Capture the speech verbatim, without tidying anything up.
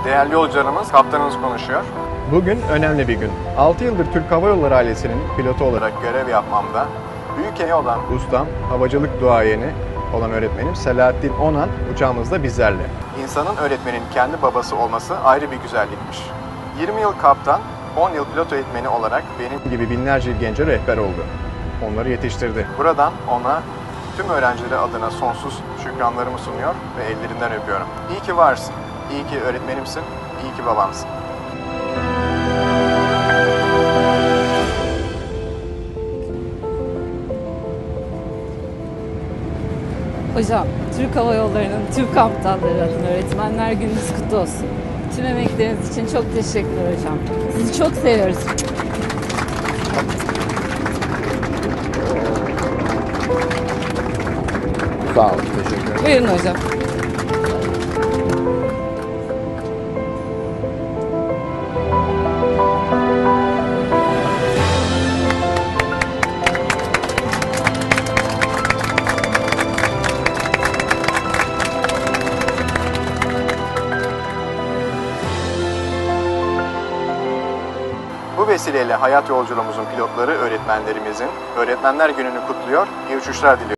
Değerli yolcularımız, kaptanımız konuşuyor. Bugün önemli bir gün. altı yıldır Türk Hava Yolları ailesinin pilotu olarak Görev yapmamda büyük emeği olan ustam, havacılık duayeni olan öğretmenim Selahattin Onan uçağımızda bizlerle. insanın öğretmenin kendi babası olması ayrı bir güzellikmiş. yirmi yıl kaptan, on yıl pilot eğitmeni olarak benim Gibi binlerce gence rehber oldu. Onları yetiştirdi. buradan ona tüm öğrencileri adına sonsuz şükranlarımı sunuyor ve ellerinden öpüyorum. İyi ki varsın, iyi ki öğretmenimsin, iyi ki babamsın. Hocam, Türk Hava Yolları'nın tüm kaptanları adına Öğretmenler Gününüz kutlu olsun. Tüm emekleriniz için çok teşekkürler hocam. Sizi çok seviyoruz. Sağ olun, teşekkür ederim. Buyurun hocam. Bu vesileyle hayat yolculuğumuzun pilotları öğretmenlerimizin Öğretmenler Günü'nü kutluyor, iyi uçuşlar diliyorum.